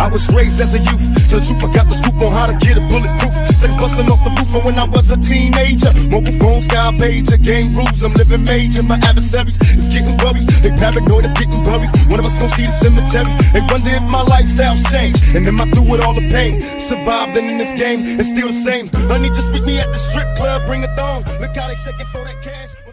I was raised as a youth. To the truth, I got the scoop on how to get a bulletproof. Sex busting off the roof from when I was a teenager. Mobile phone, sky pager, game rules, I'm living major. My adversaries is getting worried. They paranoid of getting buried. One of us gon' see the cemetery. They wonder if my lifestyle's changed. And am I through with all the pain? Survived in this game, it's still the same. Honey, just meet me at the strip club, bring a thong. Look how they shaking for that cash.